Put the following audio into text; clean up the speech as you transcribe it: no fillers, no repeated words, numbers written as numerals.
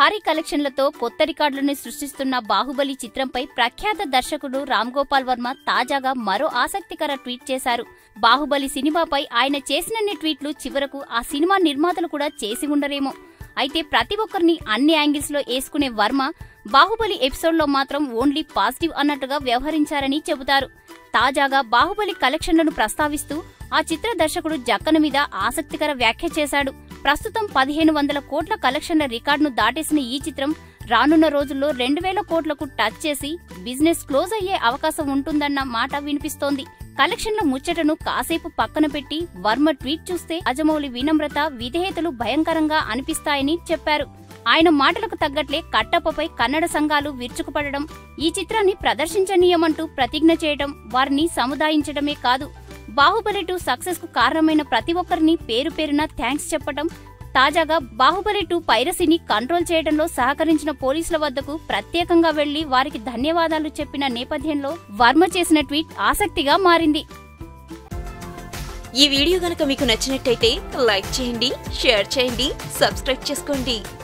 భారీ కలెక్షన్లతో కొత్త రికార్డులను సృష్టిస్తున్న బాహుబలి చిత్రంపై ప్రఖ్యాత దర్శకుడు రామ్ గోపాల్ వర్మ తాజాగా మరో ఆసక్తికర ట్వీట్ చేశారు. బాహుబలి సినిమాపై ఆయన చేసినన్ని ట్వీట్లు చివరకు ఆ సినిమా నిర్మాతలు కూడా చేసి ఉండరేమో. అయితే ప్రతి ఒక్కరిని అన్ని యాంగిల్స్ లో వేసుకునే వర్మ బాహుబలి ఎపిసోడ్లో మాత్రం ఓన్లీ పాజిటివ్ అన్నట్టుగా వ్యవహరించారని చెబుతారు. తాజాగా బాహుబలి కలెక్షన్లను ప్రస్తావిస్తూ ఆ చిత్ర దర్శకుడు జక్కన మీద ఆసక్తికర వ్యాఖ్య చేశాడు. ప్రస్తుతం 1500 కోట్ల కలెక్షన్ల రికార్డును దాటేసిన ఈ చిత్రం రానున్న రోజుల్లో 2000 కోట్లకు టచ్ చేసి బిజినెస్ క్లోజ్ అయ్యే అవకాశం ఉంటుందన్న మాట వినిపిస్తోంది. కలెక్షన్ల ముచ్చటను కాసేపు పక్కన పెట్టి వర్మ ట్వీట్ చూస్తే రాజమౌళి వినమ్రత, విధేయతలు భయంకరంగా అనిపిస్తాయని చెప్పారు. ఆయన మాటలకు తగ్గట్లే కట్టప్పపై కన్నడ సంఘాలు విరుచుకుపడడం, ఈ చిత్రాన్ని ప్రదర్శించనీయమంటూ ప్రతిజ్ఞ చేయడం, వారిని సముదాయించడమే కాదు, బాహుబలి 2 సక్సెస్ కు కారణమైన ప్రతి ఒక్కరిని పేరు పేరున థ్యాంక్స్ చెప్పడం, తాజాగా బాహుబలి 2 పైరసీని కంట్రోల్ చేయడంలో సహకరించిన పోలీసుల వద్దకు ప్రత్యేకంగా వెళ్లి వారికి ధన్యవాదాలు చెప్పిన నేపథ్యంలో వర్మ చేసిన ట్వీట్ ఆసక్తిగా మారింది. ఈ వీడియో గనుక మీకు నచ్చినట్టయితే లైక్ చేయండి, షేర్ చేయండి, సబ్స్క్రైబ్ చేసుకోండి.